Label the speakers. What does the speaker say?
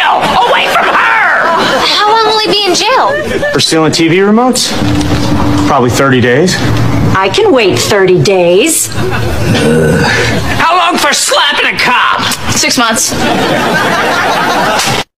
Speaker 1: jail! Away from her!
Speaker 2: How long will he be in jail?
Speaker 3: For stealing TV remotes? Probably 30 days.
Speaker 4: I can wait 30 days.
Speaker 1: How long for slapping a cop?
Speaker 2: 6 months.